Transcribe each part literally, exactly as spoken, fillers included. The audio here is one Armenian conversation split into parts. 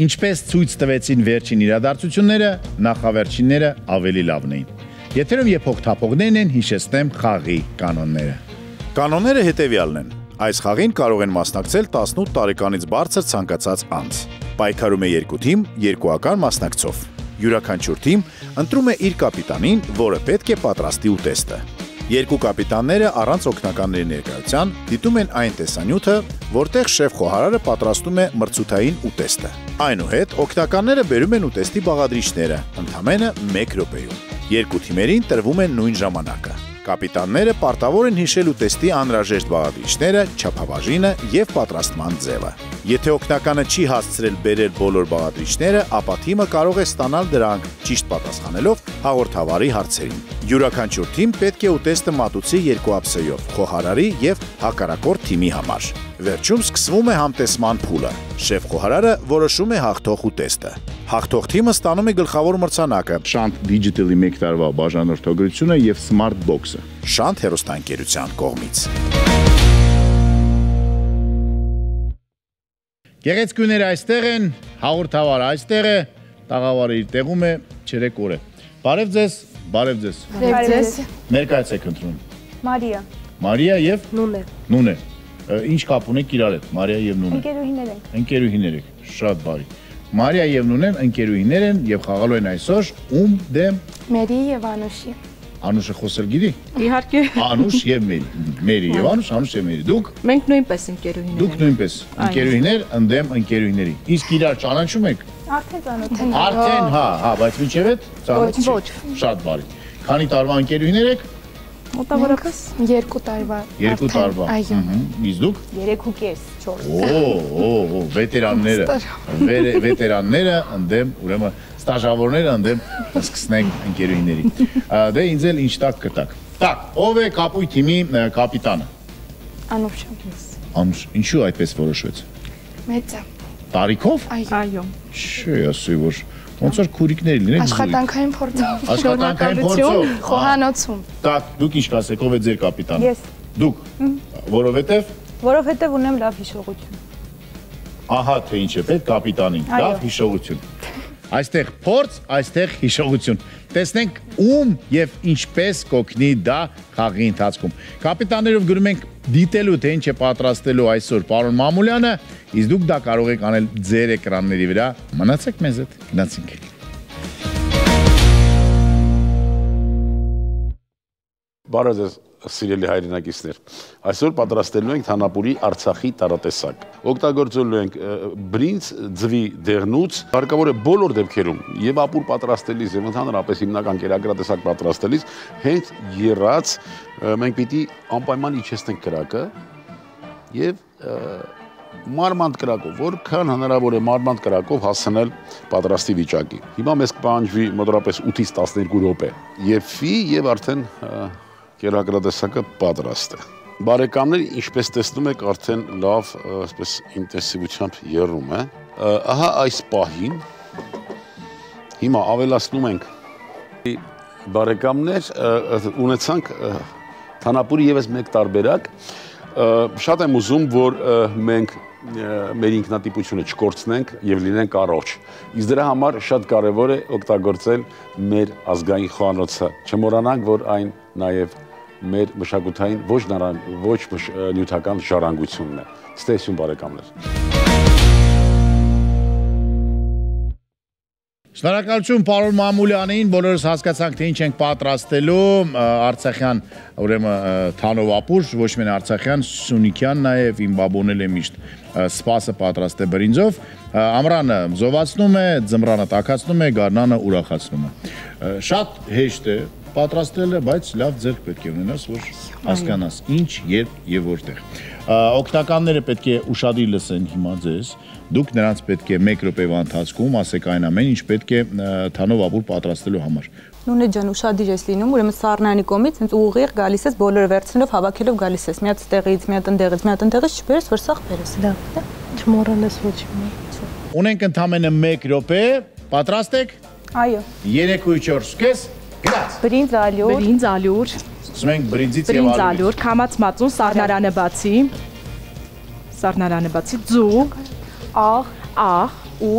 Ինչպես ցույց տվեցին վերջին իրադարձությունները, նախավերջինները ավելի լավն էին։ Եթերում եփող թափողներն են, հիշեցնեմ խաղի կանոնները։ Կանոնները հետևյալն են։ Այս խաղին կարող են մասնակցել տասնութ տարեկանից բարձր ցանկացած անձ։ Պայքարում է երկու թիմ, երկուական մասնակցով։ Յուրաքանչյուր թիմ ընտրում է իր կապիտանին, որը պետք է պատրաստի ուտեստը։ Երկու կապիտանները առանց օգնականների ներկայության դիտում են այն տեսանյութը, որտեղ շեֆ խոհարարը պատրաստում է մրցութային ուտեստը։ Այնուհետ օգնականները բերում են ուտեստի բաղադրիչները, ընդամենը մեկ րոպեում։ Երկու թիմերին տրվում է նույն ժամանակը։ Կապիտանները պարտավոր են հիշել ուտեստի անհրաժեշտ բաղադրիչները, չափաբաժինը եւ պատրաստման ձևը։ Եթե օգնականը չի հասցրել բերել բոլոր բաղադրիչները, ապա թիմը կարող է ստանալ դրանք, ճիշտ պատասխանելով հաղորդավարի հարցերին։ Յուրաքանչյուր թիմ պետք է ուտեստը մատուցի երկու ափսեով, խոհարարի եւ հակառակորդ թիմի համար։ Վերջում սկսվում է համտեսման փուլը։ Շեֆ խոհարարը որոշում է հաղթող ուտեստը։ Հաղթող թիմը ստանում է գլխավոր մրցանակը՝ Շանթ Digital-ի մեկ տարվա բաժանորդագրությունը եւ Smart Box-ը Շանթ հեռուստաընկերության կողմից։ Գեղեցկուները այստեղ են, հաղորդավարը այստեղ է, տաղավարը իր տեղում է, չերեք օր է։ Բարև ձեզ, բարև ձեզ։ Բարև ձեզ։ Ներկայացեք ընտրում։ Մարիա։ Մարիա եւ Նունե։ Նունե։ Ինչ կապ ունեք իրար հետ, Մարիա եւ Նունե։ Ընկերուհիներ ենք։ Ընկերուհիներ եք, շատ բարի։ Մարիա եւ Նունեն ընկերուհիներ են եւ խաղալու են այսօր ում դեմ Մերի եւ Անուշի։ Անուշը խոսել գիտի։ Իհարկե։ Անուշ եւ Մերի։ Մերի եւ Անուշ, Անուշ եւ Մերի։ Դուք։ Մենք նույնպես ընկերուհիներ ենք։ Դուք նույնպես ընկերուհիներ ընդդեմ ընկերուհիների։ Իսկ իրար ճանաչում եք։ Արդեն ծանոթ ենք։ Արդեն, հա, հա, բայց մինչև այդ ծանոթ Ոչ։ Շատ բարի։ Քանի տարվա ընկերուհիներ եք։ Մոտավորապես երկու տարվա։ Երկու տարվա։ Այո։ Իսկ դուք։ երեք ու կես, չորս։ Օ, օ, վետերանները։ Վետերանները ընդդեմ, ուրեմն ստաժավորները ընդդեմ սկսնենք ընկերուհիների։ Դե ինձ էլ ինչ տակ կտակ։ Так, ով է կապույտ թիմի կապիտանը։ Անուշը։ Անուշ, ինչու այդպես որոշվեց։ Մեծը։ Տարիքով։ Այո։ Չէ, ասի որ ոնց որ քուրիկներ լինեն։ Աշխատանքային փորձով։ Աշխատանքային փորձով։ Խոհանոցում։ Так, դուք ինչ կասեք, ով է ձեր կապիտանը։ Ես։ Դուք։ Որովհետև Որովհետև ունեմ լավ հիշողություն։ ահա թե ինչ է պետք կապիտանին, լավ հիշողություն։ Այստեղ փորձ, այստեղ հիշողություն։ Տեսնենք ում եւ ինչպես կօգնի դա խաղի ընթացքում։ Կապիտաններով գրում ենք դիտելու թե ինչ է պատրաստելու այսօր պարոն Մամուլյանը, իսկ դուք դա կարող եք անել ձեր էկրանների վրա։ Մնացեք մեզ հետ, գնացինք։ Բարև ձեզ, սիրելի հայրենակիցներ։ Այսօր պատրաստելու ենք Թանապուրի Արցախի տարատեսակ։ Օգտագործելու ենք բրինձ ձվի դեղնուց, հարկավոր է բոլոր դեպքերում եւ ապուր պատրաստելիս եւ ընդհանրապես հիմնական կերակրատեսակ պատրաստելիս հենց եռած մենք պիտի անպայման իջեցնենք կրակը եւ մարմանդ կրակով, որքան հնարավոր է մարմանդ կրակով հասնել պատրաստի վիճակի։ Հիմա մեզ կպահանջվի մոտավորապես ութից տասներկու րոպե։ Եփվի եւ արդեն կերակրատեսակը պատրաստ է։ Բարեկամներ, ինչպես տեսնում եք, արդեն լավ, այսպես ինտենսիվությամբ եռում է։ Ահա այս պահին հիմա ավելացնում ենք բարեկամներ, ունեցանք Թանապուրի եւս մեկ տարբերակ։ Շատ եմ ուզում, որ մենք մեր ինքնատիպությունը չկորցնենք եւ լինենք առողջ։ Իսկ դրա համար շատ կարեւոր է օգտագործել մեր ազգային խոհանոցը։ Չմոռանանք, որ այն նաեւ մեր մշակութային ոչ ոչ նյութական ժառանգությունն է։ Ստեսյուն բարեկամներ։ Շնորհակալություն պարոն Մամուլյանին, բոլորս հասկացանք թե ինչ ենք պատրաստելու արցախյան, ուրեմն թանով ապուր, ոչ միայն արցախյան, սյունիքյան նաև իմ բաբոնել է միշտ սպասը պատրաստ է բրինձով, ամռանը զովացնում է, ձմռանը տաքացնում է, գարնանը ուրախացնում է։ Շատ հեշտ է պատրաստելը, բայց լավ ձեռք պետք է ունենաս, որ հասկանաս ինչ, երբ եւ որտեղ։ Օգնականները պետք է ուշադիր լսեն հիմա ձեզ, դուք նրանց պետք է մեկ րոպեվա ընթացքում ասեք այն ամեն ինչ պետք է թանով ապուր պատրաստելու համար։ Նունե ջան, ուշադիր ես լինում, ուրեմն Սառնայանի կողմից հենց ուղիղ գալիս ես, բոլորը վերցնելով, հավաքելով գալիս ես։ Մի հատ ստեղից, մի հատ ընդեղից, մի հատ ընդեղից չբերես, որ սաղ բերես։ Լավ, դա չմոռանաս ոչ մի։ Ունենք ընդամենը մեկ րոպե, պատրաստ եք։ Այո։ երեք ու չորս կես, գնաց։ Բրինձ ալյուր։ Բրինձ ալյուր։ Ասում ենք բրինձից եւ Բրինձ ալյուր, քամած մածուն, սառնարանը բացի։ Սառնարանը բացի, ձու, աղ, աղ, ուրդ,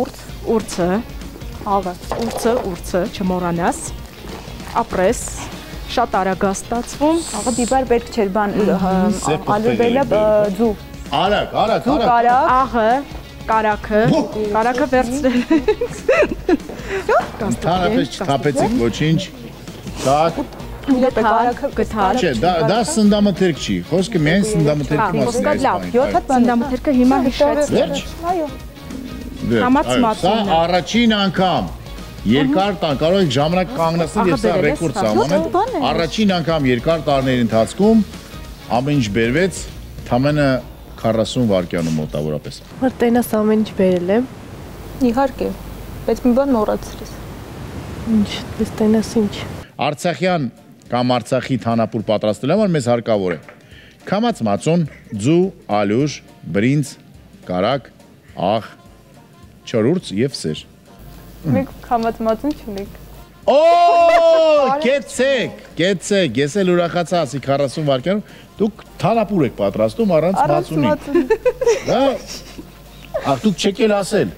Ուրցը, Աղը։ ուրցը, ուրցը, չմոռանաս։ Ապրես, շատ արագ է ստացվում։ Աղը դիպար պետք չէր բան ալուրվելը ձու։ Արագ, արագ, Ձու արագ։ կարակ։ Աղը, կարակը, կարակը վերցրել։ Ընդհանրապես չթափեցիք ոչինչ։ Так, Կարակը գթար։ չէ, դա դա սնդամթերք չի։ Խոսքը միայն սնդամթերքի մասին է։ լավ, յոթ հատ բան Սնդամթերքը հիմա հիշեց։ Վերջ։ Այո։ Համած Այո, մածունն է։ Սա առաջին անգամ երկար տան կարող եք ժամանակ կանգնեցնել եւ սա բերել ես, ռեկորդ սա։ սահմանել։ Բան է։ Առաջին անգամ երկար տարիների ընթացքում ամեն ինչ բերվեց թամենը քառասուն վայրկյանում մոտավորապես։ Որ տենաս ամեն ինչ բերել եմ։ Իհարկե։ Բայց մի բան մոռացրես։ Ինչ, դες տենաս ինչ։ Արցախյան կամ Արցախի թանապուր պատրաստելու համար մեզ հարկավոր է քամած մածուն, ձու, ալյուր, բրինձ, կարակ, աղ, չորուրց եւ սեր։ Մենք քամած մածուն չունենք։ Օ, կեցեք, կեցեք, ես էլ ուրախացա, ասի քառասուն վայրկյանում, դուք թանապուր եք պատրաստում առանց մածունի։ Դա ախ դուք չեք էլ ասել։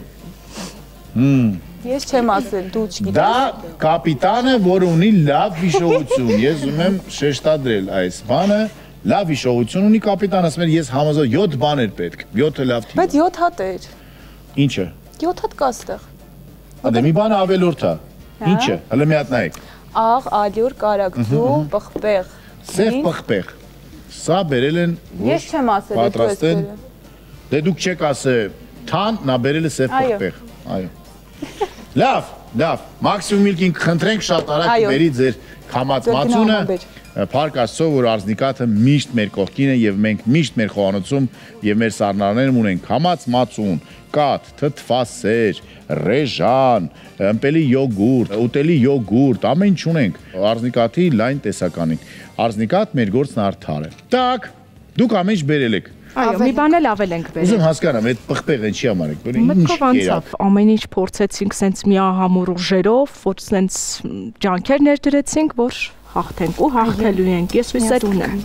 Ես չեմ ասել, դու չգիտես։ Դա կապիտանը, որ ունի լավ հիշողություն։ Ես ուզում եմ շեշտադրել այս բանը, լավ հիշողություն ունի կապիտանը, ասում էր ես համոզող յոթ բաներ պետք, յոթը լավ թիվ։ Բայց յոթ հատ էր։ Ինչը։ յոթ հատ կա ստեղ։ Ադե մի բան ավելորդ է։ Ինչը։ Հələ մի հատ նայեք։ Աղ, ալյուր, կարակ, ձու, պղպեղ։ Սև պղպեղ։ Սա բերել են ոչ Ես չեմ ասել, դու ես պատրաստեն։ բերել։ Դե դուք չեք ասել թան, նա բերել է սև Այո։ պղպեղ։ Այո։ Լավ, լավ։ Մաքսիմում միլքին խնդրենք շատ արագ Այո։ բերի ձեր քամած Ձեր մածունը։ գնահատաբեր։ Փառք Աստծո, որ Արզնիկաթը միշտ մեր կողքին է եւ մենք միշտ մեր խոհանոցում եւ մեր սառնարներում ունենք քամած մածուն, կաթ, թթվասեր, ռեժան, ըմպելի յոգուրտ, ուտելի յոգուրտ, ամեն ինչ ունենք։ Արզնիկաթի լայն տեսականին։ Արզնիկաթ մեր գործն արդար է։ Так, դուք ամեն ինչ բերել եք։ Այո, մի բան էլ ավել ենք բերել։ Ուզում հասկանամ, այդ պղպեղը ինչի համար եք բերել։ Մտքով անցավ, ամեն ինչ փորձեցինք սենց միահամուռ ուժերով, որ սենց ջանքեր ներդրեցինք, որ հաղթենք ու հաղթելու ենք։ Ես հույսեր ունեմ։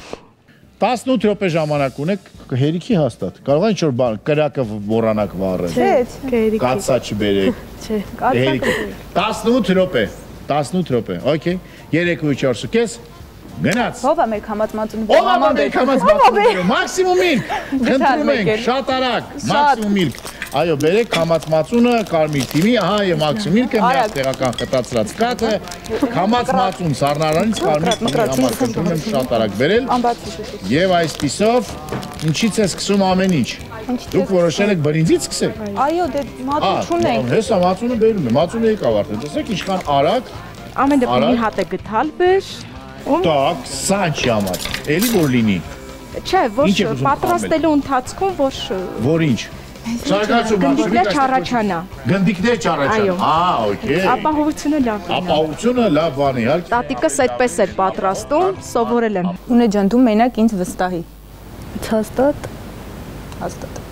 տասնութ րոպե ժամանակ ունեք, հերիքի հաստատ։ Կարող է ինչ-որ բան, կրակը մոռանաք վառել։ Չէ, Կացա չբերեք։ Չէ։ Հերիքի։ տասնութ րոպե։ տասնութ րոպե։ Okay։ երեք ու չորս ու կես։ Գնաց։ ով է մեր քամած մածունը։ Ով է մեր քամած մածունը։ Մաքսիմում միլք։ Խնդրում ենք, շատ արագ, մաքսիմում միլք։ Այո, բերեք քամած մածունը, կարմիր թիմի, ահա եւ մաքսիմում միլքը, միած տեղական խտացրած կաթը, քամած մածուն սառնարանից կարմիր թիմի համար խնդրում եմ շատ արագ բերել։ Եվ այսպիսով ինչից է սկսում ամեն ինչ։ Դուք որոշել եք բրինձից սկսել։ Այո, դե մածուն չունենք։ Հեսա մածունը բերում է, մածունը եկավ արդեն։ Տեսեք ինչքան արագ։ Ամեն դեպքում մի հատ է գտալ բեր։ Так, սանչի համար։ Էլի որ լինի։ Չէ, ոչ պատրաստելու ընթացքում ոչ Որ ինչ։ Շարքացում գնդիկներ չառաջանա։ Գնդիկներ չառաջան։ Այո։ Ահա, օքեյ։ Ապահովությունը լավ է։ Ապահովությունը լավ բան է, իհարկե։ Տատիկս այդպես էր պատրաստում, սովորել եմ։ Ունե ջան, դու մենակ ինձ վստահի։ Հաստատ։ Հաստատ։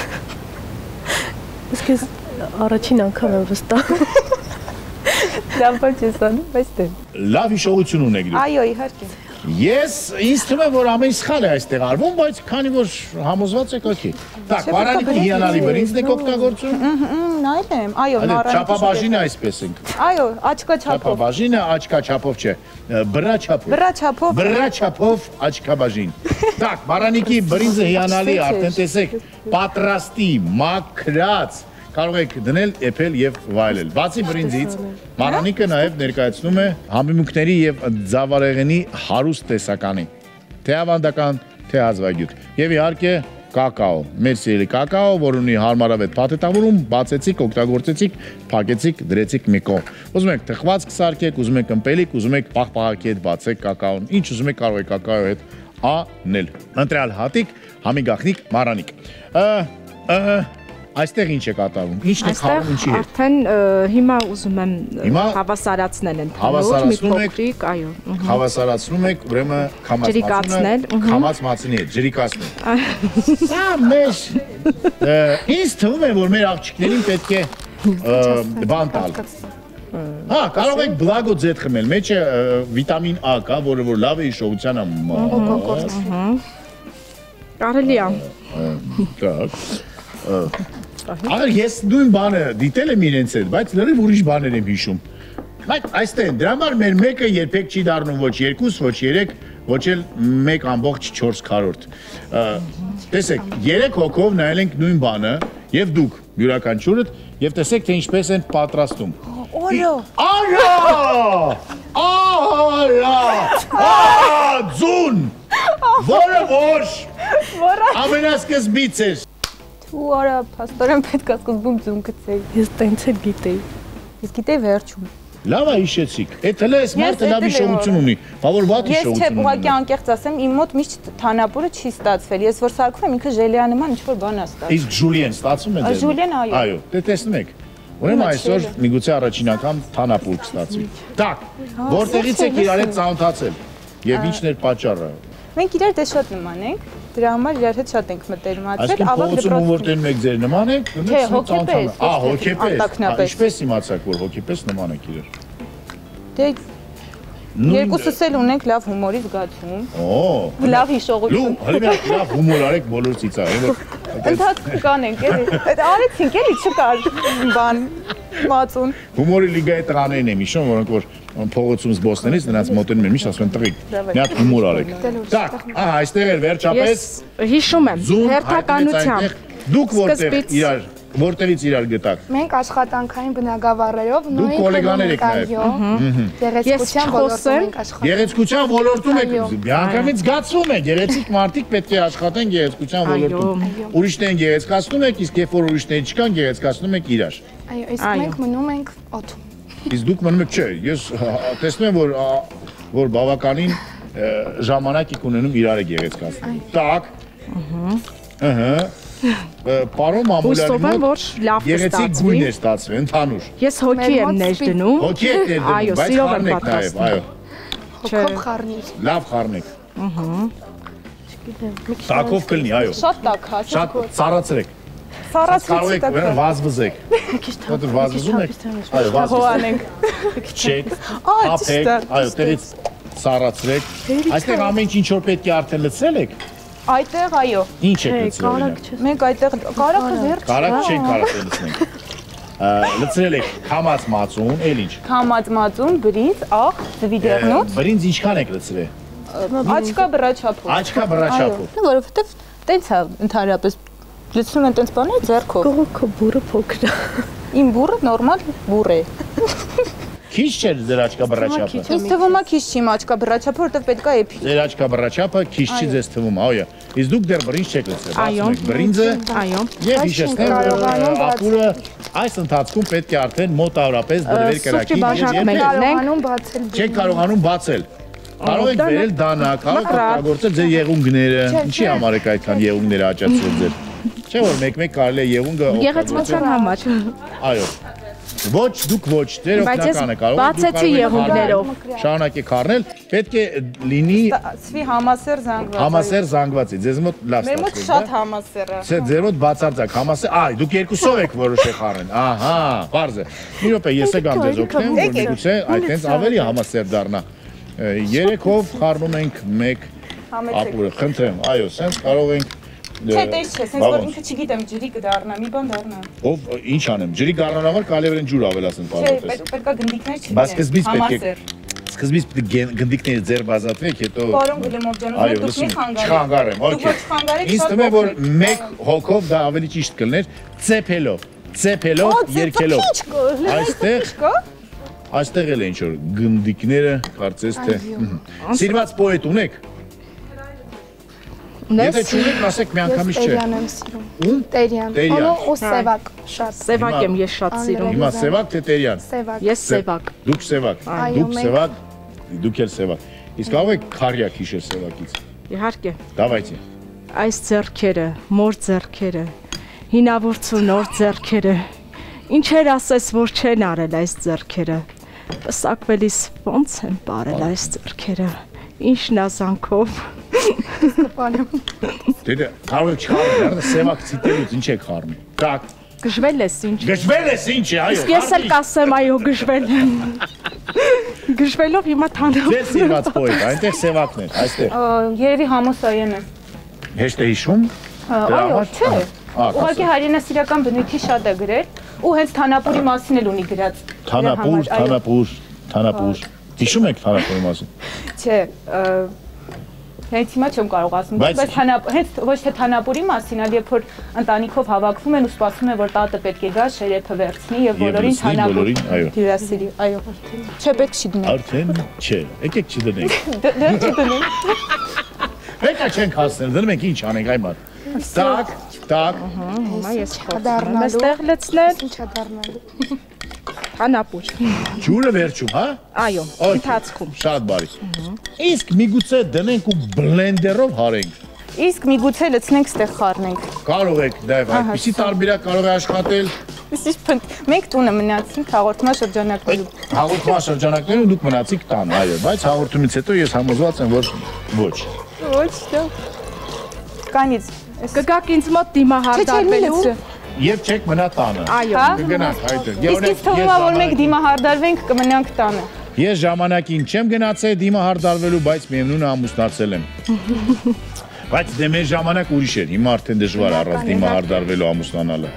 Իսկ ես առաջին անգամ եմ վստահում։ Լավ բան չես անում, բայց դե։ Լավ հիշողություն ունեք դուք։ Այո, իհարկե։ Ես ինձ թվում է որ ամեն սխալ է այստեղ արվում, բայց քանի որ համոզված եք, օքեյ։ Так, Մարանիկի հիանալի բրինձն եք օգտագործում։ Նայել եմ, այո, Այո, մարանիկի։ չափաբաժինը այսպես ենք։ Այո, աչքա չափով։ Չափաբաժինը աչքա չափով չէ, բրա չափով։ Բրա չափով։ Բրա չափով աչքաբաժին։ Так, Մարանիկի բրինձը հիանալի, արդեն տեսեք, պատրաստի, մաքրած կարող եք դնել, էփել եւ վայելել։ Բացի բրինձից, Մարանիկը նաեւ ներկայացնում է համեմունքների եւ ձավարեղենի հարուստ տեսականի։ Թե ավանդական, թե հազվագյուտ։ Եւ իհարկե կակաո, մեր սիրելի կակաո, որ ունի հարմարավետ փաթեթավորում, բացեցիք, օգտագործեցիք, փակեցիք, դրեցիք մի կողմ։ Ուզում եք թխվածք սարքեք, ուզում եք ըմպելիք, ուզում եք պաղպաղակի հետ բացեք կակաոն։ Ինչ ուզում եք կարող եք կակաոյի հետ անել։ Ընտրյալ հատիկ, համի գախնիկ, Մարանիկ։ Ը Այստեղ ինչ է կատարվում։ Ինչն է խաղում ինչի հետ։ Արդեն հիմա ուզում եմ հավասարացնել ընդհանուր մի փոքրիկ, այո։ Հավասարացնում եք, ուրեմն քամած մածունը, քամած մածունի հետ ջրիկացնում։ Սա մեզ ինձ թվում է, որ մեր աղջիկներին պետք է բան տալ։ Հա, կարող եք բլագո ձեթ խմել, մեջը վիտամին A կա, որը որ լավ է հիշողության համար։ Կարելի է։ Так։ Ահա ես նույն բանը դիտել եմ իրենց հետ, բայց լրիվ ուրիշ բաներ եմ հիշում։ Բայց այստեղ դրա համար մեր մեկը երբեք չի դառնում ոչ երկու, ոչ երեք, ոչ էլ մեկ ամբողջ չորս քառորդ։ Տեսեք, երեք հոգով նայել ենք նույն բանը, եւ դուք յուրաքանչյուրդ, եւ տեսեք թե ինչպես են պատրաստում։ Օրո։ Արա! Արա! Ա!Ձուն! Որը ոչ։ Որը։ Ամենասկզբից էր։ Ու արա, փաստորեն պետք է սկզբում ձուն գցեի։ Ես տենց էլ գիտեի։ Ես գիտեի վերջում։ Լավ է հիշեցիք։ Այդ հələ էս մարդը լավ հիշողություն ունի։ Բա որ վատ Ես չէ, հիշողություն ուղղակի անկեղծ ասեմ, իմ մոտ միշտ թանապուրը չի ստացվել։ Ես որ սարքում եմ, ինքը ժելիանման ինչ-որ բան է ստացվում։ Իսկ Ժուլիեն ստացվում է դեռ։ Ժուլիեն, այո։ Այո, դե տեսնում եք։ Ուրեմն այսօր միգուցե առաջին անգամ թանապուր կստացվի։ Տակ, որտեղից եք իրար հետ ծանոթացել։ Եվ ինչն էր պատճառը։ Մենք իրար դե շատ նման ենք։ Դրա համար իրար հետ շատ ենք մտերմացել, Այսինքն ավակ փողոցում որտեղ մեկ ձեր նման եք, Չէ, հոգեպես, Ահա, հոգեպես։ ատակնապես։ Ինչպես իմացաք, որ հոգեպես նման եք իրար։ Դե երկուսս էլ ունենք լավ հումորի զգացում։ Օ, Լավ հիշողություն։ Լու, հələ մի հատ լավ հումոր արեք բոլոր ծիծաղ, որ Ընթացքում կանենք, էլի։ Այդ արեցինք, էլի չկար բան մածուն։ Հումորի լիգայի տղաներն եմ հիշում, որոնք որ փողոցում զբոսնելիս նրանց մոտենում են միշտ ասում են տղիկ, մի հատ հումոր արեք։ Տակ, ահա, այստեղ էր վերջապես Ես հիշում եմ հերթականությամբ։ Դուք որտեղ Սկզբից- իրար, որտեղից իրար գտաք։ Մենք աշխատանքային բնակավարերով Դուք կոլեգաներ եք նաև։ Գեղեցկության ոլորտում ենք աշխատում։ Գեղեցկության ոլորտում եք, Այո։ միանգամից զգացվում է, գեղեցիկ մարդիկ պետք է աշխատեն գեղեցկության ոլորտում։ Ուրիշներին գեղեցկացնում եք, իսկ երբ որ ուրիշները չկան, գեղեցկացնում եք իրար։ Այո, իսկ Այո։ մենք մնում ենք օդում։ Իսկ դուք մնում եք, չէ, ես տեսնում եմ, որ որ բավականին ը, ժամանակ եք ունենում իրար եք գեղեցկացնում։ Տակ։ Ահա։ Պարոն Հույսով եմ, Մամուլյանի որ լավ գեղեցիկ կստացվի։ գույն է ստացվել, ընդհանուր։ Ես հոգի Մեր եմ մոտ ներ սպի- դնում։ Հոգի եք ներդնում, Այո, բայց սիրով եմ խառնեք նաև, պատրաստում։ այո։ Հոգով խառնիր։ Լավ խառնեք։ Տակով կլինի, այո։ Շատ տաք, հա։ Շատ ծառացրեք։ Կարող Սարացրեցի եք տաք։ վազվզեք։ Որտեղ վազվզում եք։ Այո, վազվզեք։ Հոանենք։ Չեք։ Ա, ճիշտ Ապեք, է։ այո, տեղից ծառացրեք։ Այստեղ ամեն ինչ ինչ որ պետք է արդեն լցրել եք։ Այդտեղ այո։ Ինչ եք Չէ, լցրել։ կարակ օրինակ։ չես։ Մենք այդտեղ կարակը վերջ։ Կարակ չենք կարող լցնել։ Ա, Լցրել եք քամած մածուն, էլ ինչ։ Քամած մածուն, բրինձ, աղ, ձվի դեղնոց, Բրինձ ինչքան եք լցրել։ աչկա բրաչափով։ Աչքա բրաչափով։ Որովհետև տենց է ընդհանրապես լցնում են տենց բաներ ձեռքով։ Կողոքը բուրը փոքր է։ Իմ բուրը նորմալ բուր է։ Քիչ չէր ձեր աչքա բրաչափը։ Ինձ թվում է քիչ չի իմ աչկա բրաչափը, որովհետև պետք է էփի։ Ձեր աչքա բրաչափը քիչ չի ձեզ թվում, այո։ Իսկ դուք դեռ բրինձ չեք լցրել։ Այո։ Բացում եք բրինձը Այո։ եւ հիշեցնեմ, որ կարողանում ապուրը այս ընթացքում պետք է արդեն մոտավորապես դրվել Սուրճի կրակին բաժակ եւ մենք երբեք Կարողանում բացել։ չեք կարողանում բացել։ Կարող եք վերել դանա, կարող եք օգտագործել ձեր եղունգները։ Ինչի համար եք այդքան եղունգները աճացրել ձեր։ Չէ՞ որ մեկ-մեկ կարելի է եղունգը Գեղեցկության համար։ Այո։ Ոչ, դուք ոչ, ձեր Բայց ես օգնականը կարող եք։ բացեցի եղունգներով։ Շարունակեք խառնել, պետք է լինի Սվի համասեր զանգված։ համասեր զանգվածի։ Ձեզ մոտ լավ Մեր մոտ ստացվել, շատ դա։ համասեր է։ Չէ, ձեր մոտ բացարձակ համասեր։ Այ, դուք երկուսով եք որոշել խառնել։ Ահա, բարձ է։ Մի րոպե, ես եկամ ձեզ օգնեմ, որ միգուցե այդտենց ավելի համասեր դառնա։ Երեքով խառնում ենք մեկ ապուրը։ Խնդրեմ, այո, սենց կարող ենք Չէ, տես չէ, սենց որ ինքը չգիտեմ, ջրի կդառնա, մի բան դառնա։ Ով ինչ անեմ, ջրի գառնանավոր կարելի է ջուր ավելացնել Չէ, պարզապես։ պետք է գնդիկներ չգիտեմ։ Բայց սկզբից պետք է Համասեր։ սկզբից պետք է գնդիկները ձեր բազատվեք, հետո Պարոն Գլեմովջան, Այո, դուք մի լսում, խանգարեք։ չխանգարեմ, Դուք օքեյ։ ոչ խանգարեք, Ինձ շատ թվում է, որ փոքր եք։ մեկ հոգով դա ավելի ճիշտ կլներ, ծեփելով, ծեփելով, երկելով։ Այստեղ Կա։ այստեղ էլ է ինչ որ գնդիկները, կարծես թե։ Սիրված պոետ ունեք։ Եթե չունեք, ասեք մի անգամից չէ։ Տերյան եմ սիրում։ Ում? Տերյան։ Տերյան։ Օ, ու սևակ շատ։ Սևակ եմ ես շատ սիրում։ Հիմա Սևակ թե Տերյան։ Սևակ։ Ես սևակ։ Դուք Սևակ։ Այո, Դուք մենք- Սևակ, դուք էլ Սևակ։ Իսկ կարող եք քարյակ հիշել Սևակից։ Իհարկե։ Давайте։ Այս ձեռքերը, մոր ձեռքերը, հինավուրց ու նոր ձեռքերը։ Ինչեր ասես, որ չեն արել այս ձեռքերը։ Պսակվելիս ո՞նց են բարել այս ձեռքերը։ Ինչ նազանքով։ Դե կարող եք չխառնել, Սևակ ցիտելուց ինչ եք խառնում։ Так, Գժվել ես ինչ։ գժվել ես ինչ է, այո։ Իսկ ես էլ կասեմ, այո, գժվել եմ։ Գժվելով հիմա թանեմ։ Ձեր սիրված պոետ, այնտեղ Սևակն է, այստեղ։ Երևի Համոսայեն է։ Հեշտ է հիշում։ Այո, չէ։ Ուղղակի հայրենասիրական բնույթի շատ է գրել ու հենց Թանապուրի մասին էլ ունի գրած։ Թանապուր, Թանապուր, Թանապուր։ Հիշում եք Թանապուրի մասին։ Չէ, հենց հիմա չեմ կարող ասում, բայց հենց ոչ թե Թանապուրի մասին, այլ երբ որ ընտանիքով հավաքվում են ու սպասում են, որ տատը պետք է գա, շերեփը վերցնի եւ բոլորին Թանապուր հյուրասիրի, այո։ Չէ, պետք չի դնել։ Արդեն չէ, եկեք չդնենք։ Դեռ չի դնում։ Եկա չենք հասնել, դնում ենք ինչ անենք այ մատ։ Так, так։ Հիմա ես խոհարում եմ այստեղ լցնել։ Ինչա դառնալու։ Թանապուր։ Ջուրը վերջում, հա։ Այո, ընթացքում։ Շատ բարի։ Իսկ միգուցե դնենք ու բլենդերով հարենք։ Իսկ միգուցե լցնենք ստեղ խառնենք։ Կարող եք դա այդպեսի տարբերակ կարող է աշխատել։ Իսկ մենք տունը մնացինք հաղորդման շրջանակներում։ Հաղորդման շրջանակներում դուք մնացիք տան, այո, բայց հաղորդումից հետո ես համոզված եմ, որ ոչ։ Ոչ, դա։ Կանից։ Կգաք ինձ մոտ դիմահարդարվելու։ Եվ չեք մնա տանը։ Այո։ Կգնանք այդտեղ։ Իսկ ինձ թվում է, որ մենք դիմահարդարվենք, կմնանք տանը։ Ես ժամանակին չեմ գնացել դիմահարդարվելու, բայց միևնույն է ամուսնացել եմ։ Բայց դե մեր ժամանակ ուրիշ էր, հիմա արդեն դժվար առանց դիմահարդարվելու ամուսնանալը։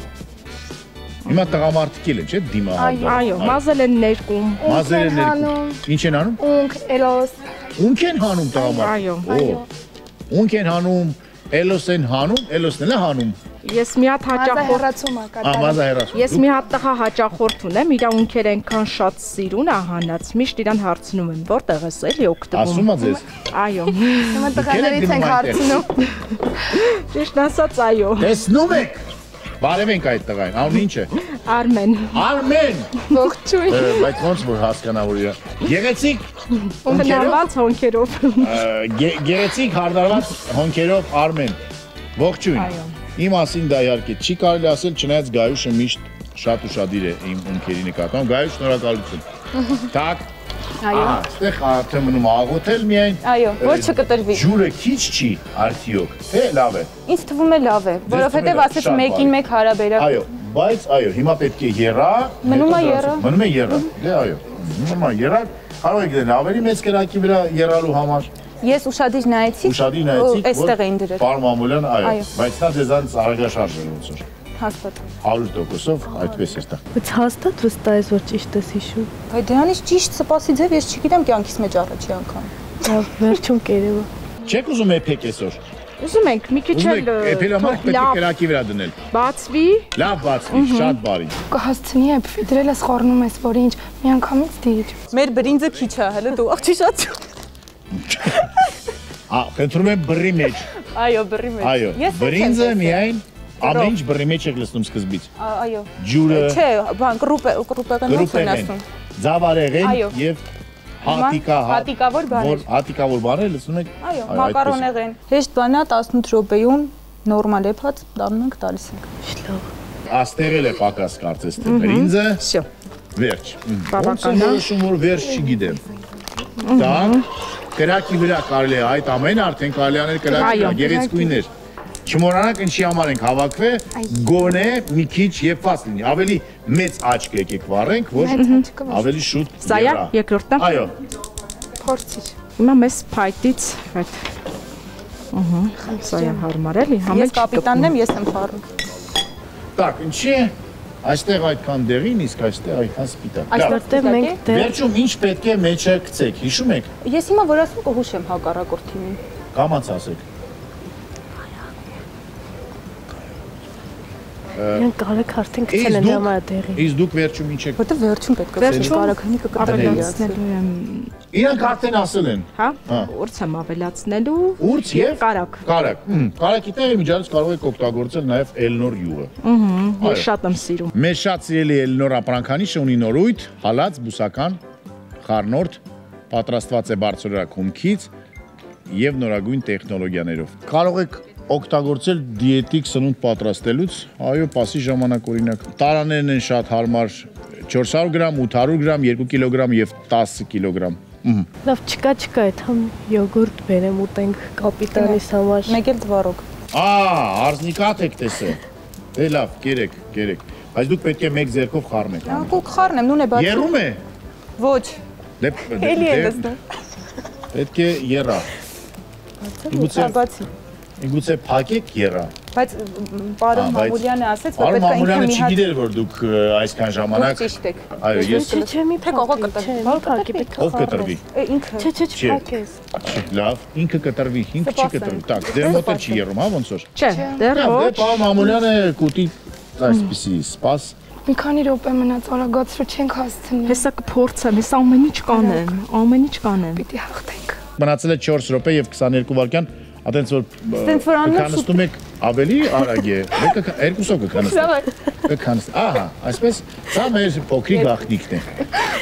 Հիմա տղամարդիկ են, չէ՞, դիմահարդար։ Այո, մազել են ներկում։ Մազել են ներկում։ Ինչ են անում։ Ունք, էլոս։ Ունք են հանում տղամարդ։ Այո, այո։ Ունք են հանում, էլոս են հանում, էլոսն էլ է հանում։ Ես մի հատ հաճախորդ Հեռացում ա Ա, կատարում։ մազա հեռացում։ Ես մի հատ տղա հաճախորդ ունեմ, իր ունքեր այնքան շատ սիրուն է հանած, միշտ իրան հարցնում եմ, որտեղ ես էլի օգտվում։ Ասում ա ձեզ։ Այո։ Հիմա տղաներից ենք հարցնում։ Ճիշտ ասած, այո։ Տեսնում եք։ Բարևենք այդ տղային, անուն ինչ է։ Արմեն։ Արմեն։ Ողջույն։ Բայց ոնց որ հասկանա որ իրա։ Գեղեցիկ Հնարված հոնքերով։ Գեղեցիկ հարդարված հոնքերով Արմեն։ Ողջույն։ Իմ մասին դա իհարկե չի կարելի ասել, չնայած Գայուշը միշտ շատ ուշադիր է իմ ունքերի նկատմամբ։ Գայուշ, շնորհակալություն։ Так։ Այո։ Այստեղ արդեն մնում աղոթել միայն։ Այո, որ չկտրվի։ Ջուրը քիչ չի արդյոք։ Թե լավ է։ Ինձ թվում է լավ է, որովհետև ասես մեկին մեկ հարաբերակ։ Այո, բայց այո, հիմա պետք է եռա։ Մնում է եռա։ Մնում է եռա։ Դե այո։ Մնում է եռա։ Կարող եք դնել ավելի մեծ կրակի վրա եռալու համար։ Ես ուշադիր նայեցի։ Ուշադիր նայեցի, Այստեղ էին դրել։ Պարոն Մամուլյան, այո, բայց նա ձեզանից արագաշարժ էր ոնց որ։ Հաստատ։ հարյուր տոկոսով այդպես էր դա։ Բայց հաստատ վստահ ես, որ ճիշտ ես հիշում։ Բայց դրանից ճիշտ սպասի ձև ես չգիտեմ կյանքիս մեջ առաջի անգամ։ Լավ, վերջում կերևա։ Չեք ուզում էփեք այսօր։ Ուզում ենք մի քիչ Ուզում էլ եք էփելամարկ պետք է կրակի վրա դնել։ բացվի։ Լավ բացվի, շատ բարի։ Կհասցնի է, դրել ես խառնում ես, որ ինչ, միանգամից դիր։ Մեր բրինձը քիչ է, հələ դու աղջի շատ։ Ա, խնդրում եմ բռի մեջ։ Այո, բրի մեջ։ Այո, բրինձը միայն ամեն ինչ բռի մեջ եք լցնում սկզբից։ Այո։ Ջուրը, Չէ, բան, կրուպը, կրուպեղենով են կրուպեղեն, ասում։ ձավարեղեն Այո։ եւ հատիկա, հատիկավոր բաներ։ որ հատիկավոր բաներ լցնում եք։ Այո, մակարոնեղեն։ Հեշտ բան է տասնութ րոպեում նորմալ էփած դառնում ենք տալիս ենք։ Լավ։ Աստեղել է պակաս կարծես թե բրինձը։ Всё։ Վերջ։ Բավական Ոնց է որոշում, որ վերջ չգիտեմ։ Так, կրակի վրա կարելի է այդ ամենը արդեն կարելի անել կրակի վրա, գեղեցկույներ։ Չմոռանանք ինչի համար ենք հավաքվել, գոնե մի քիչ եփված լինի, ավելի մեծ աչք եկեք վառենք, որ ավելի շուտ Սա է երկրորդը։ Այո։ Փորձիր։ Հիմա մեզ փայտից այդ։ Ահա, սա է հարմար էլի, Ես համել կապիտանն եմ, ես եմ խառնում։ Так, ինչի է այստեղ այդքան դեղին, իսկ այստեղ այդքան սպիտակ։ Այստեղ մենք դեռ Վերջում ինչ պետք է մեջը գցեք, հիշում եք։ Ես հիմա որ ասում կհուշեմ հակառակորդ թիմին։ Կամաց ասեք։ մենք կարեք արդեն գցել են դրա դեղին։ Իսկ դուք վերջում ինչ եք։ Որտե վերջում պետք է Վերջում կարականի կկտրվի։ ավելացնելու եմ։ Իրանք արդեն ասել են։ Հա, ուրց եմ ավելացնելու։ Ուրց եւ կարակ։ Կարակ։ Կարակի տեղը միջանց կարող եք օգտագործել նաեւ Էլնոր յուղը։ Ահա, ես շատ եմ սիրում։ Մեր շատ սիրելի Էլնոր ապրանքանիշը ունի նորույթ, հալած բուսական խառնորդ, պատրաստված է բարձրորակ հումքից եւ նորագույն տեխնոլոգիաներով։ Կարող եք օգտագործել դիետիկ սնունդ պատրաստելուց, այո, պասի ժամանակ օրինակ։ Տարաներն են շատ հարմար չորս հարյուր գրամ, ութ հարյուր գրամ, երկու կիլոգրամ եւ տասը կիլոգրամ։ Լավ, չկա, չկա, այդ համ յոգուրտ բերեմ ուտենք կապիտանիս համար։ Մեկ էլ դվարոկ։ Ա, արզնիկատ եք տեսել։ Դե լավ, կերեք, կերեք։ Բայց դուք պետք է մեկ ձեռքով խառնեք։ Անկուք խառնեմ, նուն է բացի։ Եռում է։ Ոչ։ Դե Էլի է դստում։ պետք է եռա։ Բացի։ Իգուցե փակեք եռա։ Բայց պարոն Մամուլյանը ասաց, որ Պարոն պետք է ինքը Մամուլյանը մի հատ չգիտեր, որ դուք այսքան ժամանակ ճիշտ եք։ Այո, ես Չէ, չէ, մի Թե կողը կտրվի, Ո՞ր փակի պետք է ով կտրվի։ Ինքը։ Չէ, չէ, չփակես։ Լավ, ինքը կտրվի, ինքը չի կտրվի։ Так, դեր մոտ չի երում, հա ոնց որ։ Չէ, դեռ Դե ոչ։ պարոն Մամուլյանը կուտի այսպեսի սպաս։ Մի քանի րոպե մնաց, արագացրու չենք հասցնի։ Հեսա կփորձեմ, հեսա ամեն ինչ կանեմ, ամեն ինչ կանեմ։ Պիտի հաղթենք։ Մնացել է չորս րոպե եւ քսաներկու վայրկյան, այտենց որ Ստենց որ աննոց կանստում եք ավելի արագ է։ Մեկը երկուսով կկանստի։ Կկանստի։ Ահա, այսպես սա մեր փոքրիկ գաղտնիքն է։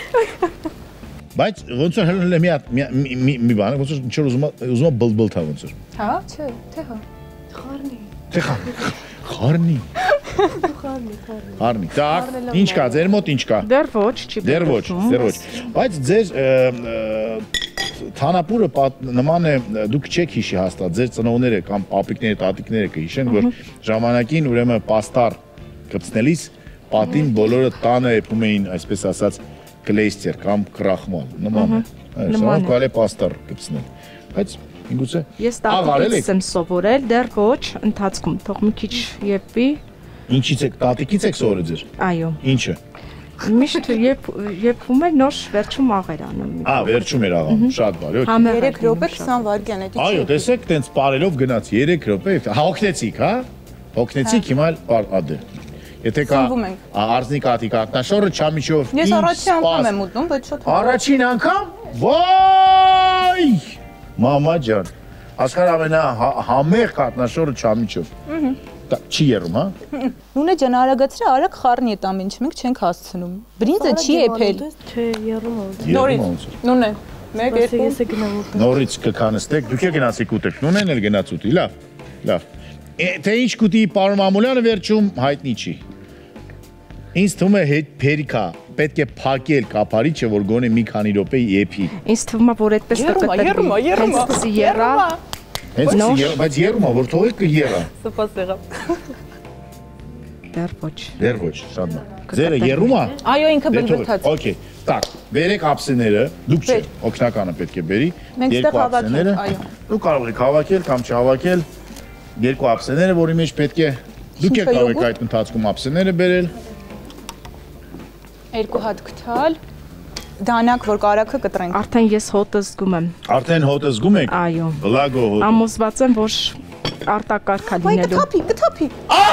Բայց ոնց որ հələ մի հատ մի մի բան, ոնց որ ինչ որ ուզում ուզում բլբլթա ոնց որ։ Հա, չէ, թե հա։ Խառնի։ Թե խառնի։ Խառնի, խառնի։ Խառնի։ Так, ինչ կա, ձեր մոտ ինչ կա։ Դեռ ոչ, չի։ Դեռ ոչ, դեռ ոչ։ Բայց ձեր թանապուրը նման է, դուք չեք հիշի հաստատ, ձեր ծնողները կամ պապիկները, տատիկները կհիշեն, որ ժամանակին ուրեմն պաստար կպցնելիս պատին բոլորը տանը եփում էին, այսպես ասած, կլեյստեր կամ կրախմալ, նման է։ Այսօր կարելի է պաստար կպցնել։ Բայց ինգուցե Ես տատիկից եմ սովորել, դեռ ոչ, ընթացքում թող մի քիչ եփվի։ Ինչից եք, տատիկից եք սովորել ձեր։ Այո։ Ինչը։ Միշտ եփում է նոր վերջում աղեր անում։ Ա, վերջում էր աղամ, շատ բարի, օքեյ։ երեք րոպե քսան վայրկյան է, Այո, տեսեք, տենց ապարելով գնաց երեք րոպե, հոգնեցիք, հա։ Հոգնեցիք, հիմա ադե։ Եթե կա արզնի կատիկ ակնաշորը չամիջով Ես առաջին անգամ եմ ուտում, բայց շատ Առաջին անգամ։ Վայ! Մամա ջան, աշխարհ ամենա համեղ կատնաշորը չամիջով։ Դա չի երում, հա։ Նունե ջան, արագացրի, արագ խառնի այդ ամեն ինչ, մենք չենք հասցնում։ Բրինձը չի եփել։ Չէ, երում ոնց։ Նորից։ Նունե, մեկ երկու։ Ես է գնամ ուտեմ։ Նորից կքանստեք, դուք եք գնացիք ուտեք, նունեն էլ գնաց ուտի, լավ։ Լավ։ Թե ինչ կուտի պարոն Մամուլյանը վերջում հայտնի չի։ Ինձ թվում է հետ փերիկա, պետք է փակել կափարիչը, որ գոնե մի քանի րոպե եփի։ Ինձ թվում է, որ այդպես կկտրվի։ Երում է, երում է, Հենց եռա։ Հենց բայց երում է, որ թողեք կերա։ Սպաս եղավ։ Դեռ ոչ։ Դեռ ոչ, շատ լավ։ Ձերը երում է։ Այո, ինքը բլբլթաց։ Okay, так, բերեք ափսեները, դուք չէ, օգնականը պետք է բերի։ Մենք ստեղ հավաքենք, այո։ Դուք կարող եք հավաքել կամ չհավաքել երկու ափսեները, որի մեջ պետք է դուք եք կարող եք այդ ընթացքում ափսեները բերել։ Երկու հատ գտալ։ Դանակ, որ կարակը կտրենք։ Արդեն ես հոտը զգում եմ։ Արդեն հոտը զգում եք։ Այո։ Բլագո հոտ։ Ամոզված եմ, որ արտակարգ է լինելու։ Կթափի, կթափի։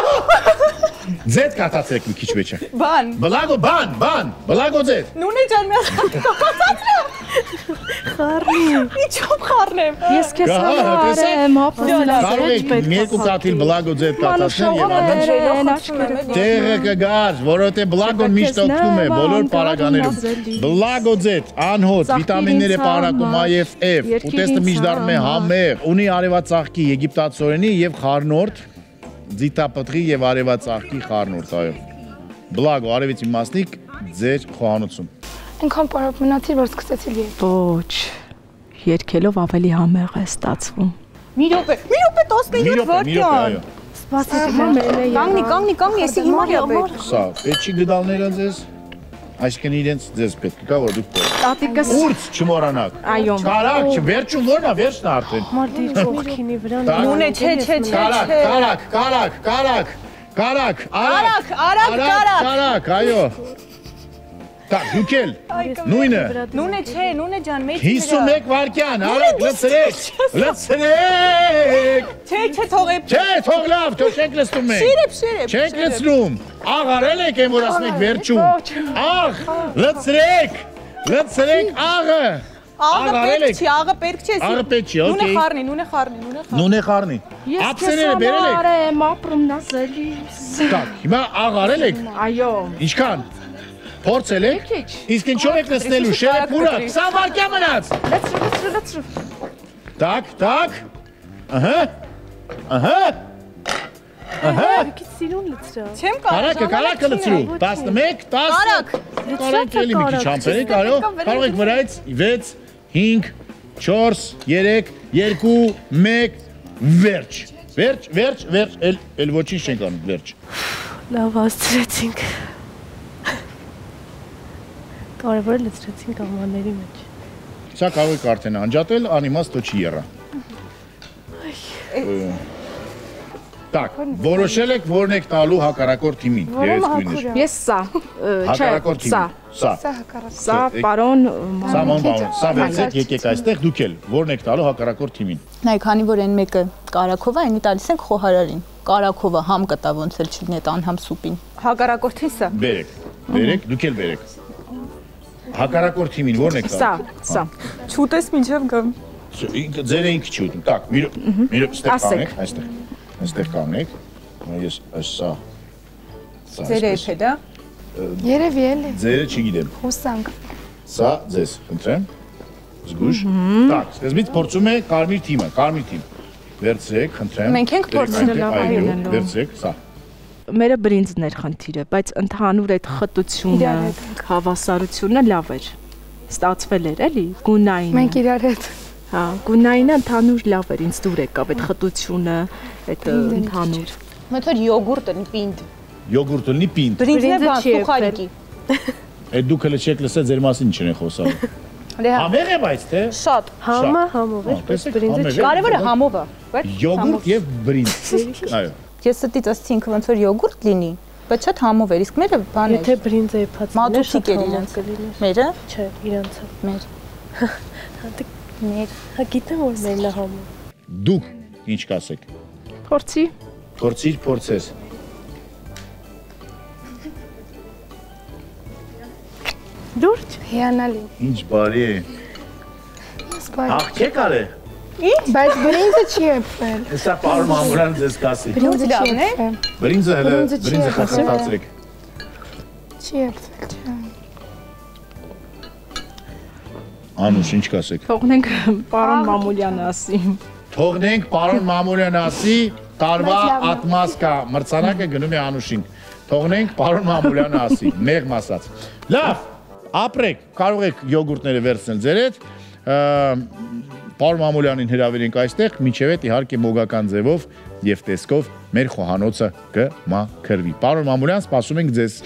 Ձետ կաթացրեք մի քիչ մեջը։ Բան։ Բլագո, բան, բան, բլագո ձետ։ Նունե ջան, մի հատ կաթացրա։ Խառնի։ Ինչով խառնեմ։ Ես քեզ հարարեմ, Կարող եք երկու կաթիլ բլագո ձետ կաթացնել եւ ամեն տեղը կգար, որովհետեւ բլագոն միշտ օգնում է բոլոր պարագաներում։ Բլագո ձետ, անհոտ, վիտամիններ է պարակում A եւ F, ուտեստը միշտ դառնում է համեղ, ունի արևածաղկի, եգիպտացորենի եւ խառնորդ, ձիտապտղի եւ արևածաղկի խառնորդ, այո։ Բլագո, արևից իմաստնիկ ձեր խոհանոցում։ Այնքան պարապ մնացիր, որ սկսեցի լիել։ Ոչ։ Երկելով ավելի համեղ է ստացվում։ Մի րոպե, մի րոպե տասնինյոթ վայրկյան։ Սպասեք, մամելը եղա։ Կանգնի, կանգնի, կանգնի, եսի հիմա յապեր։ Սա, պետք չի գդալները ձեզ։ Այսինքն իրենց ձեզ պետք է կա, որ դուք պետք։ Տատիկս Ուրց չմոռանաք։ Այո։ Կարակ, վերջում ո՞րն է, վերջն է արդեն։ Մարդ իր կողքինի վրա։ Նունե, չէ, չէ, չէ, Կարակ, չէ։ կարակ, կարակ, կարակ, կարակ, Արագ, արագ, կարակ։ Կարակ, այո։ Так, դուք էլ նույնը։ Նունե, չէ, նունե ջան, մեծ հիսունմեկ վայրկյան, արագ, լցրեք, լցրեք։ Չէ, չէ, թողեք։ Չէ, թող լավ, թող չեք լցնում մենք։ Շիրեպ, շիրեպ։ Չեք լցնում։ Աղ արել եք եմ որ ասում եք վերջում։ Աղ, լցրեք, լցրեք աղը։ Աղը պետք չի, աղը պետք չի։ Աղը պետք չի, օքեյ։ Նունե խառնի, նունե խառնի, նունե խառնի։ Նունե խառնի։ Ես քեզ Ափսեները բերել եք։ հարարեմ, ապրում նազելիս։ Так, հիմա աղ արել եք։ Այո։ Ինչքան։ Փորձել եք։ Քիչ։ Իսկ ինչով եք լցնելու շերեփուրը։ քսան վայրկյան մնաց։ Լցրու, լցրու, լցրու։ Так, так։ Ահա։ Ահա։ Ահա։ Քիչ սիրուն լցրա։ Չեմ կարող։ Կարակը, կարակը լցրու։ տասնմեկ, տասը։ Կարակ։ Կարակ էլի մի քիչ համբերեք, այո։ Կարող եք վրայից վեց, հինգ, չորս, երեք, երկու, մեկ, վերջ։ Վերջ, վերջ, վերջ, էլ էլ ոչինչ չենք անում, վերջ։ Լավ հասցրեցինք։ Կարևորը լցրեցինք ամանների մեջ։ Սա կարող եք արդեն անջատել, անիմաստ չի եռա։ Так, որոշել եք որն եք տալու հակառակորդ թիմին։ Երես գույներ։ Ես սա, չէ, Հակառակորդ սա, թիմին։ Սա։ Սա հակառակ։ սա պարոն Սա ման, սա վերցեք, եկեք այստեղ դուք էլ որն եք տալու հակառակորդ թիմին։ Նայ, քանի որ այն մեկը Կարաքովա, այնի տալիս ենք խոհարարին։ Կարաքովը համ կտա ոնց էլ չլինի այդ անհամ սուպին։ Հակառակորդին սա։ Բերեք, բերեք, դուք էլ բերեք։ Հակառակորդ թիմին որն եք Սա, տալու։ սա։ Չուտես մինչև գամ։ Ձերը ինքը չի ուտում։ Так, մի մի այստեղ կանգնեք, այստեղ։ Այստեղ կանգնեք։ Ես սա։ Ձեր էփե դա։ Երևի էլի։ Ձերը չգիտեմ։ Հուսանք։ Սա ձեզ, խնդրեմ։ Զգուշ։ Так, սկզբից փորձում է կարմիր թիմը, կարմիր թիմ։ Վերցրեք, խնդրեմ։ Մենք ենք փորձում այո, վերցրեք, սա։ Մերը բրինձն էր խնդիրը, բայց ընդհանուր այդ խտությունը, հավասարությունը լավ էր։ Ստացվել էր, էլի, գունայինը։ Մենք իրար հետ։ Հա, գունայինը ընդհանուր լավ էր, ինձ դուր եկավ այդ խտությունը, այդ ընդհանուր։ Մոտ որ յոգուրտը պինդ։ Յոգուրտը լինի պինդ։ Բրինձը բան սուխարիկի։ Այդ դուք հələ չեք լսել ձեր մասին ինչ են խոսալու։ Համեղ է բայց թե։ Շատ։ Համը համով է, բայց բրինձը չի։ Կարևորը համով է, բայց յոգուրտ եւ բրինձ։ Այո։ Ես ստից ասեցի ինքը ոնց որ յոգուրտ լինի, բայց շատ համով էր, իսկ մերը բան էր։ Եթե բրինձը եփած մատուցիկ էր իրենց։ Մերը։ Չէ, իրանցը։ Մեր։ Մեր։ Հա գիտեմ որ մերն է համով։ Դուք ինչ կասեք։ Փորձի։ Փորձիր, փորձես։ Լուրջ։ Հիանալի։ Ինչ բարի է։ Սպայ։ Ախ, չեք արել։ Բայց բրինձը չի եփվել։ Հեսա պարոն Մամուլյան ձեզ կասի։ Բրինձը չի լավն է։ եփվել։ Բրինձը հələ Բրինձը չի բրինձը եղել։ խցացրեք։ Չի եփվել, չէ։ Անուշ, ինչ կասեք։ Թողնենք պարոն Մամուլյանը ասի։ Թողնենք պարոն Մամուլյան ասի, տարվա Բայց լավ է։ ատմասկա մրցանակը գնում է Անուշին։ Թողնենք պարոն Մամուլյանը ասի, մեղմ ասած։ Լավ, ապրեք, կարող եք յոգուրտները վերցնել ձեր հետ։ Պարոն Մամուլյանին հրավիրենք այստեղ, մինչև այդ իհարկե մոգական ձևով եւ տեսքով մեր խոհանոցը կմաքրվի։ Պարոն Մամուլյան, սպասում ենք ձեզ։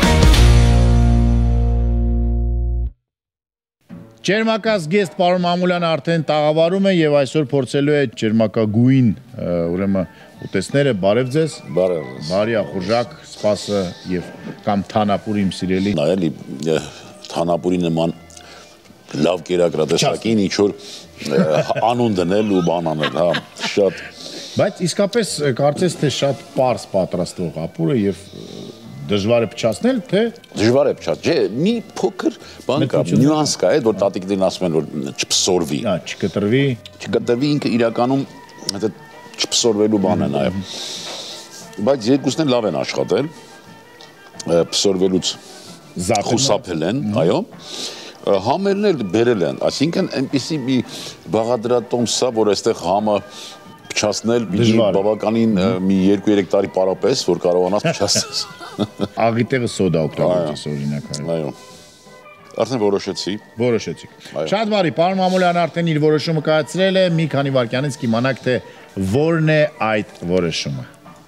Ջերմակա զգեստ պարոն Մամուլյանը արդեն տաղավարում է եւ այսօր փորձելու է ջերմակագույն, ուրեմն ուտեստները, բարև ձեզ։ Բարև ձեզ։ Բարի ախորժակ, սպասը եւ կամ թանապուր իմ սիրելի։ Նայելի թանապուրի նման լավ կերակրատեսակին ինչ որ անուն դնել ու բան անել, հա, շատ։ Բայց իսկապես կարծես թե շատ պարզ պատրաստող ապուրը եւ դժվար է փչացնել, թե Դժվար է փչած։ Չէ, մի փոքր բան կա, նյուանս կա, այդ որ տատիկներն ասում են որ չփսորվի։ հա, չկտրվի։ Չկտրվի ինքը իրականում այդ չփսորվելու բան է նաեւ։ Բայց երկուսն էլ լավ են աշխատել։ Փսորվելուց խուսափել են, այո։ Համերն էլ բերել են, այսինքն այնպեսի մի բաղադրատոմս է, որ այստեղ համը փչացնել պիտի բավականին մի երկու երեք տարի պարապես, որ կարողանաս փչացնես։ Աղիտեղը սոդա օգտագործես օրինակ։ Այո։ Արդեն որոշեցի։ Որոշեցիք։ Շատ բարի, պարոն Մամուլյանը արդեն իր որոշումը կայացրել է, մի քանի վայրկյանից կիմանաք թե որն է այդ որոշումը։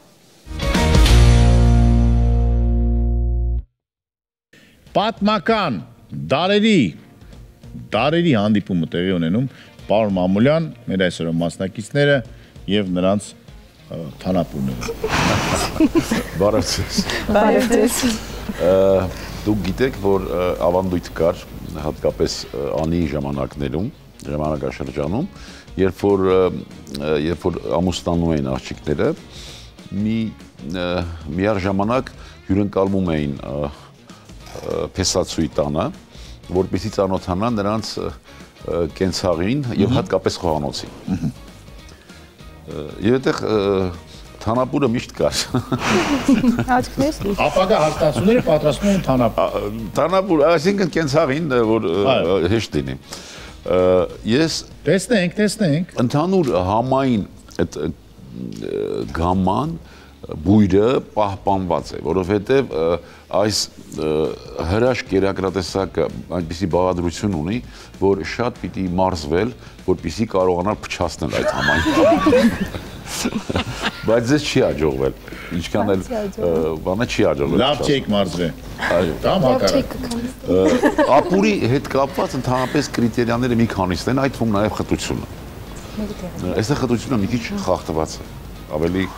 Պատմական դարերի դարերի հանդիպումը տեղի ունենում պարոն Մամուլյան, մեր այսօրվա մասնակիցները եւ նրանց թանապուրները։ Բարև ձեզ։ Բարև ձեզ։ Դուք գիտեք, որ ավանդույթ կար հատկապես անի ժամանակներում, ժամանակաշրջանում, երբ որ երբ որ ամուսնանում էին աղջիկները, մի միառժամանակ հյուրընկալվում էին փեսացուի տանը, որպեսզի ծանոթանան նրանց կենցաղին եւ հատկապես խոհանոցին։ Եվ այդտեղ թանապուրը միշտ կար։ Աչքներս լի։ Ապագա հաստատությունները պատրաստում են թանապուր։ Թանապուր, այսինքն կենցաղին, որ հեշտ լինի։ Ես Տեսնենք, տեսնենք։ ընդհանուր համային այդ գաման բույրը պահպանված է, որովհետև այս հրաշք կերակրատեսակը այնպիսի բաղադրություն ունի, որ շատ պիտի մարզվել, որպեսզի կարողանալ փչացնել այդ համային։ Բայց ձեզ չի հաջողվել, ինչքան էլ բանը չի հաջողվել։ Լավ չեք մարզվել։ Այո։ Կամ հակառակ։ Ապուրի հետ կապված ընդհանրապես կրիտերիաները մի քանիսն են, այդ թվում նաև խտությունը։ Այստեղ խտությունը մի քիչ խախտված է, ավելի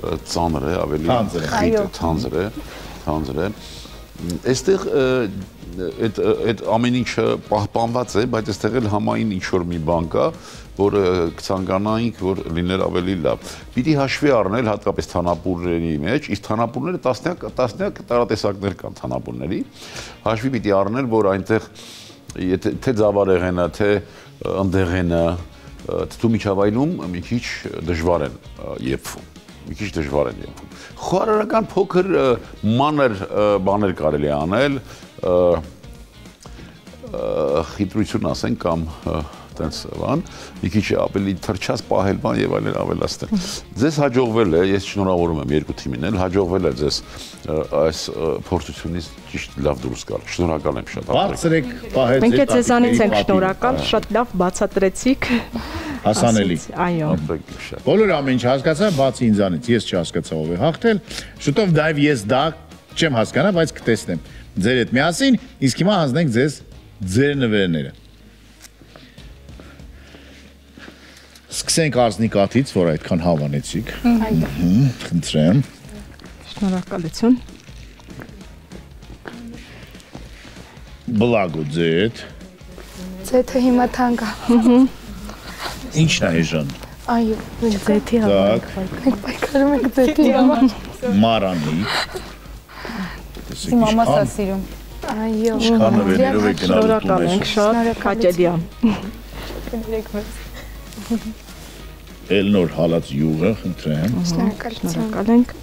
ծանր է, ավելի Թանձր է։ խիտ է, թանձր է, թանձր է։ Այստեղ այդ այդ ամեն ինչը պահպանված է, բայց այստեղ էլ համային ինչ որ մի բան կա, որ կցանկանայինք, որ լիներ ավելի լավ։ Պիտի հաշվի առնել հատկապես թանապուրների մեջ, իսկ թանապուրները տասնյակ տասնյակ տարատեսակներ կան թանապուրների, հաշվի պիտի առնել, որ այնտեղ թե ձավարեղենը, թե ընդեղենը, թթու միջավայրում մի քիչ դժվար են եփվում, մի քիչ դժվար են եփվում։ Խոհարարական փոքր մանր բաներ կարելի է անել, խիտրություն ասենք կամ տենց բան, մի քիչ ավելի թրջած պահել բան եւ այլն ավելացնել։ Ձեզ հաջողվել է, ես շնորհավորում եմ երկու թիմին էլ, հաջողվել է ձեզ այս փորձությունից ճիշտ լավ դուրս գալ։ Շնորհակալ եմ շատ։ Բարձրեք պահեց։ Մենք էլ ձեզանից ենք շնորհակալ, շատ լավ բացատրեցիք։ Հասանելի։ Այո։ Բոլորը ամեն ինչ հասկացան, բացի ինձանից, ես չհասկացա ով է հաղթել։ Շուտով դայվ ես դա չեմ հասկանա, բայց կտեսնեմ ձեր հետ միասին, իսկ հիմա հանձնենք ձեզ ձեր նվերները։ Սկսենք Արզնիկաթից, որ այդքան հավանեցիք։ Խնդրեմ։ Շնորհակալություն։ Բլագո ձետ։ Ձեթը հիմա թանկ է։ Ինչն է այժմ։ Այո, Ձեթի Так, մենք պայքարում ենք ձեթի համար։ Մարանի։ Իմ մամասը սիրում։ Այո։ Ինչքան նվերներով եք գնալու Շնորհակալ ենք շատ, Քաջելյան։ Էլնոր հալած յուղը, խնդրեմ։ Շնորհակալություն։ Շնորհակալ ենք։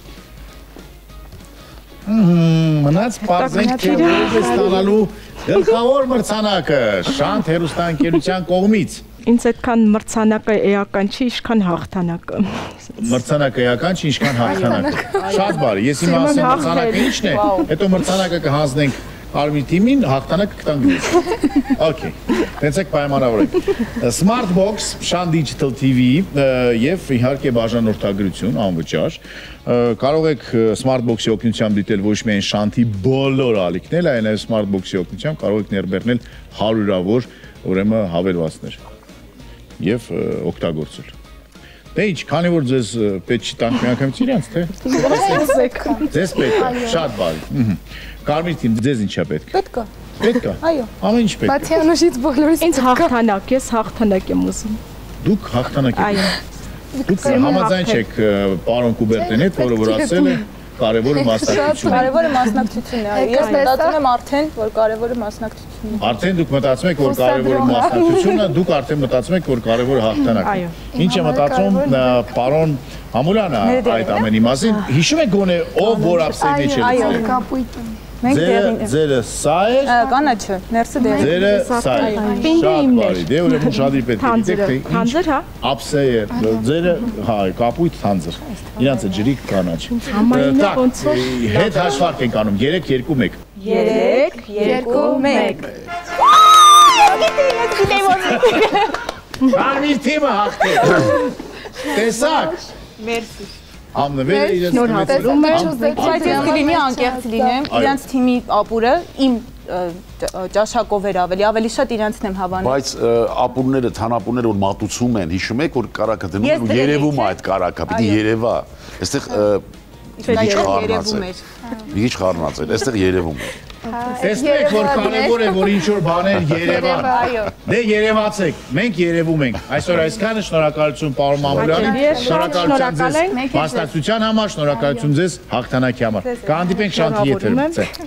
Մնաց պարզենք, թե ով է ստանալու գլխավոր մրցանակը Շանթ հեռուստաընկերության կողմից։ Ինձ այդքան մրցանակը էական չի, ինչքան հաղթանակը։ Մրցանակը էական չի, ինչքան հաղթանակը։ Շատ բարի, ես իմ ասեմ մրցանակը ինչն է, հետո մրցանակը կհանձնենք Արմի թիմին, հաղթանակը կտանք դուրս։ Okay, տենցեք պայմանավորենք։ Smart Box, Shan Digital T V եւ իհարկե բաժանորդագրություն անվճար։ Կարող եք Smart Box-ի օգնությամբ դիտել ոչ միայն Shan-ի բոլոր ալիքները, այլ նաեւ Smart Box-ի օգնությամբ կարող եք ներբեռնել հարյուրավոր ուրեմն հավելվածներ եւ օգտագործել։ Դե ինչ, քանի որ ձեզ պետք չի տանք մի անգամ իրենց, թե։ Ձեզ պետք է, շատ բարի։ Կարմիր թիմ, ձեզ ինչա պետք։ Պետք է։ Պետք է։ Այո։ Ամեն ինչ պետք է։ Բացի անուշից բոլորից Ինձ հաղթանակ, ես հաղթանակ եմ ուզում։ Դուք հաղթանակ եք։ Այո։ Դուք համաձայն չեք պարոն Կուբերտեն հետ, որը որ ասել է կարևորը մասնակցությունն է։ Կարևորը մասնակցությունն է։ Ես մտածում եմ արդեն, որ կարևորը մասնակցությունն է։ Արդեն դուք մտածում եք, որ կարևորը մասնակցությունն է, դուք արդեն մտածում եք, որ կարևորը հաղթանակն է։ Ինչ է մտածում պարոն Ամուրյանը այդ ամենի մասին։ Հիշում եք գոնե ով որ ապսեյնի չէ։ Այո, կապույտը։ Մենք դերին։ Ձերը սա է։ Կանաչը, ներսը դերին։ Ձերը սա է։ Շատ բարի, դե ուրեմն շատի պետք է գիտեք թե ինչ։ Թանձր, հա։ Ապսե է, ձերը, հա, կապույտ թանձր։ Իրանց է ջրիկ կանաչ։ Համայնը ոնց որ հետ հաշվարկ ենք անում երեք երկու մեկ։ երեք, երկու, մեկ։ Կարմիր թիմը հաղթել։ Տեսակ։ Մերսի։ Ամնվերը իրենց Տեսնում եմ, Բայց ես կլինի անկեղծ լինեմ, իրենց թիմի ապուրը իմ ճաշակով էր ավելի, ավելի շատ իրենցն եմ հավանում։ Բայց ապուրները, թանապուրները որ մատուցում են, հիշում եք որ կարակը դնում են ու երևում է այդ կարակը, պիտի երևա։ Այստեղ մի քիչ խառնած է։ Մի քիչ խառնած է, այստեղ երևում է։ Տեսնեք, որ կարևոր է, որ ինչ-որ բաներ երևան։ Դե երևացեք, մենք երևում ենք։ Այսօր այսքանը, շնորհակալություն պարոն Մամուլյանին, շնորհակալություն ձեզ մասնակցության համար, շնորհակալություն ձեզ հաղթանակի համար։ Կհանդիպենք Շանթի եթերում։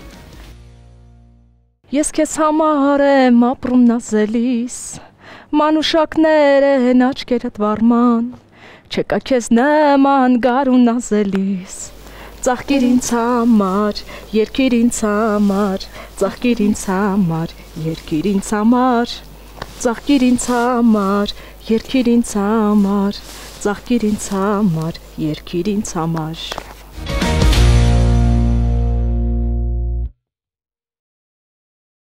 Ես քեզ համար եմ ապրում նազելիս, մանուշակներ են աչքերդ վարման, չկա քեզ նման գարուն նազելիս։ Ծաղկիր ինձ համար, երկիր ինձ համար, ծաղկիր ինձ համար, երկիր ինձ համար, ծաղկիր ինձ համար, երկիր ինձ համար, ծաղկիր ինձ համար, երկիր ինձ համար։